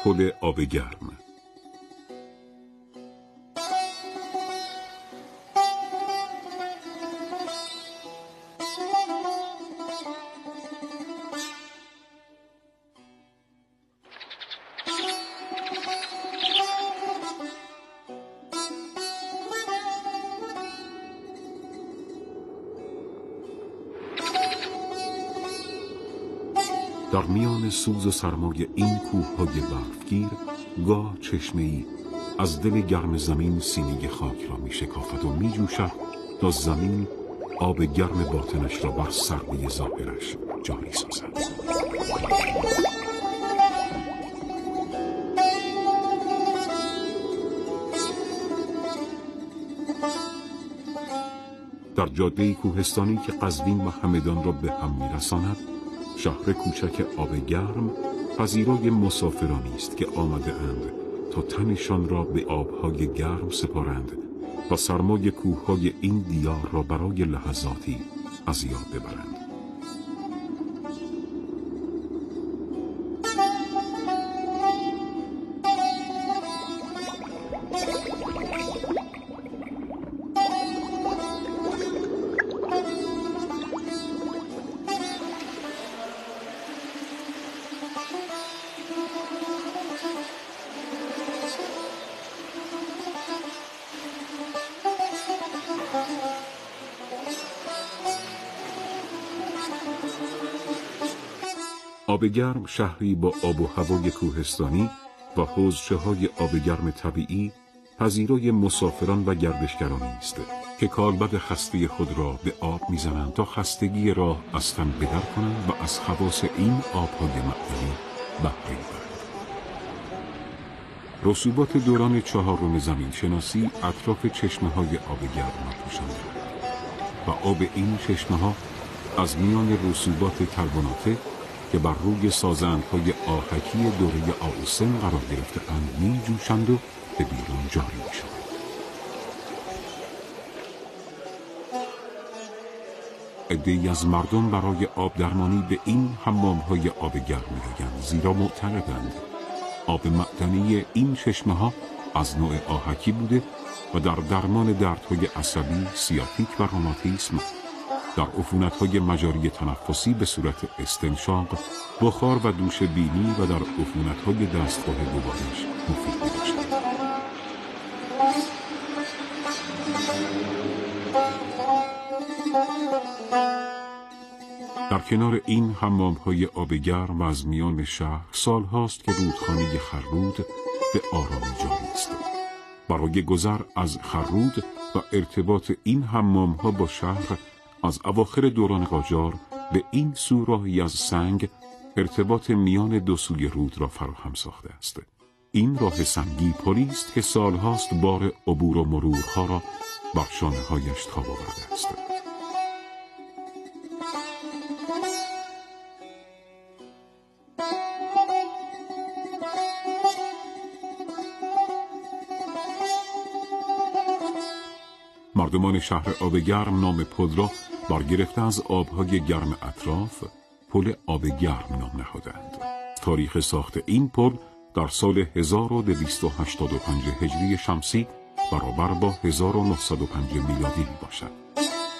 پل آب گرم. در میان سوز و سرمای این کوه‌های برفگیر گاه چشمه‌ای از دل گرم زمین سینه خاک را می شکافد و می جوشد تا زمین آب گرم باطنش را بر سردی ظاهرش جاری سازد. در جاده کوهستانی که قزوین و همدان را به هم می رساند، شهر کوچک آب گرم پذیرای مسافرانی است که آمده اند تا تنشان را به آبهای گرم سپارند و سرمای کوههای این دیار را برای لحظاتی از یاد ببرند. آب گرم شهری با آب و هوای کوهستانی و حوضچه‌های آب گرم طبیعی پذیرای مسافران و گردشگرانی است که کالبد خسته خود را به آب می‌زنند تا خستگی راه از تن بدر کنند و از خواص این آب‌های معدنی بهره برند. رسوبات دوران 4 زمین شناسی اطراف چشمه‌های آب گرم را پوشانده و آب این چشمه‌ها از میان رسوبات کربناته که بر روی سازندهای آهکی دوره آوسن قرار گرفته‌اند می جوشند و به بیرون جاری می شوند. عده‌ای از مردم برای آب درمانی به این حمام‌های آب گرم می‌آیند، زیرا معتقدند آب معدنی این چشمه‌ها از نوع آهکی بوده و در درمان دردهای عصبی، سیاتیک و روماتیسم، در عفونت‌های مجاری تنفسی به صورت استنشاق، بخار و دوش بینی و در عفونت‌های دستگاه گوارش مفید می‌باشد. در کنار این حمام‌های آب گرم و از میان شهر سال‌هاست که رودخانه خررود به آرامی جاری است. برای گذر از خررود و ارتباط این حمام‌ها با شهر از اواخر دوران قاجار به این سو راهی از سنگ ارتباط میان دو سوی رود را فراهم ساخته است. این راه سنگی پلی است که سال‌هاست بار عبور و مرورها را بر شانه‌هایش تاب آورده است. مردمان شهر آب گرم نام پل را برگرفته از آبهای گرم اطراف پل آب گرم نام نهادند. تاریخ ساخت این پل در سال 1285 هجری شمسی برابر با 1905 میلادی می باشد.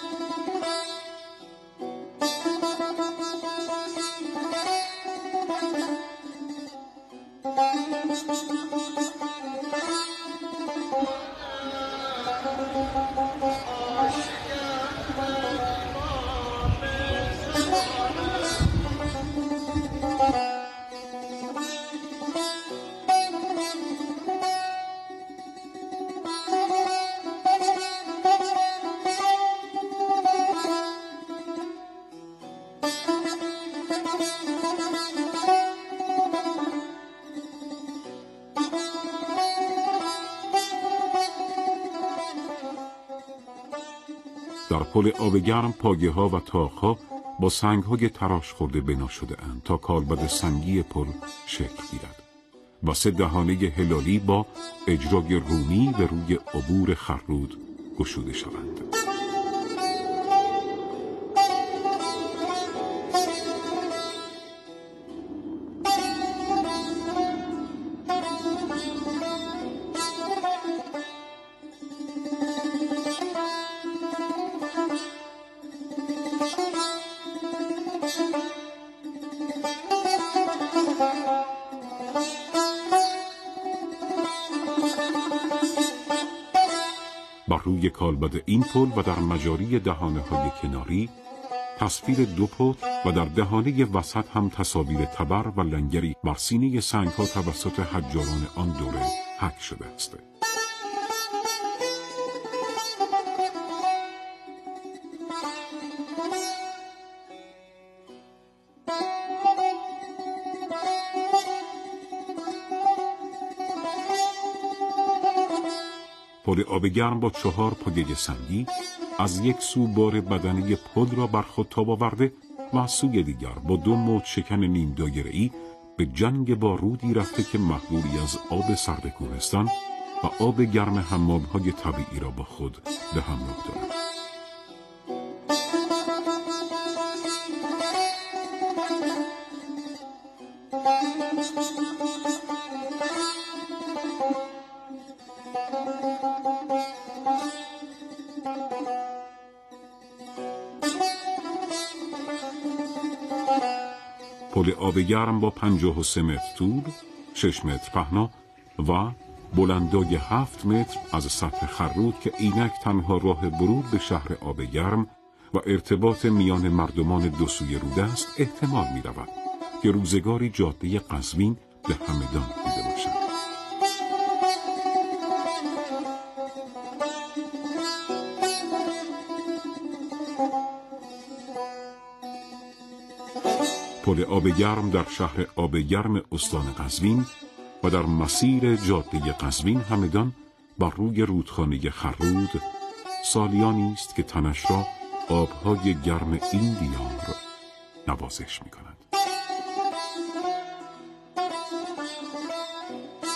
در پل آب گرم پاگه‌ها و تاق‌ها با سنگ‌های تراش خورده بنا شده اند تا کالبد سنگی پل شکل گیرد و 3 دهانه هلالی با اجرای رومی به روی عبور خررود گشوده شوند. روی کالبد این پل و در مجاری دهانه‌های کناری تصویر دو پل و در دهانه وسط هم تصاویر تبر و لنگری بر سینه سنگ‌ها توسط حجاران آن دوره حک شده است. پل آب گرم با 4 پایه سنگی از یک سو بار بدنه پل را بر خود تاب آورده و از سوی دیگر با 2 موج شکن نیم دایره‌ای به جنگ با رودی رفته که محلولی از آب سرد کوهستان و آب گرم حمام‌های طبیعی را با خود به همراه دارد. پل آب گرم با 53 متر طول، 6 متر پهنا و بلندای 7 متر از سطح خررود که اینک تنها راه ورود به شهر آب گرم و ارتباط میان مردمان دو سوی رود است، احتمال می رود که روزگاری جاده قزوین به همدان بوده باشد. پل آب گرم در شهر آب گرم استان قزوین و در مسیر جاده قزوین همدان بر روی رودخانه خررود سالیانی است که تنش را آبهای گرم این دیار نوازش می کند.